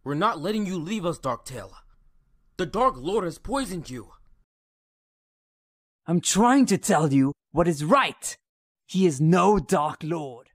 We're not letting you leave us, Darktail. The Dark Lord has poisoned you. I'm trying to tell you what is right. He is no Dark Lord.